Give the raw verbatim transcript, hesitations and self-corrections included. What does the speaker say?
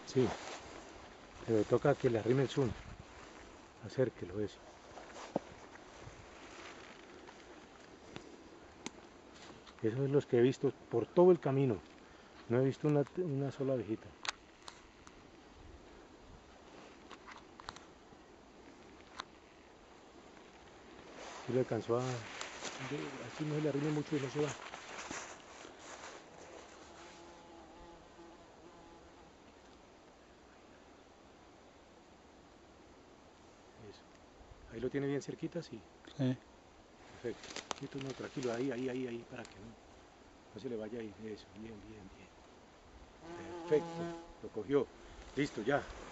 Sí, pero toca que le arrime el zoom. Acérquelo eso. Esos son los que he visto por todo el camino. No he visto una, una sola abejita. Y le alcanzó a... Así no se le arrime mucho y no se va. Eso. Ahí lo tiene bien cerquita, sí. Sí. Perfecto. Quieto, no, tranquilo, ahí, ahí, ahí, ahí, para que no, no se le vaya a ir. Eso, bien, bien, bien. Perfecto, lo cogió. Listo, ya.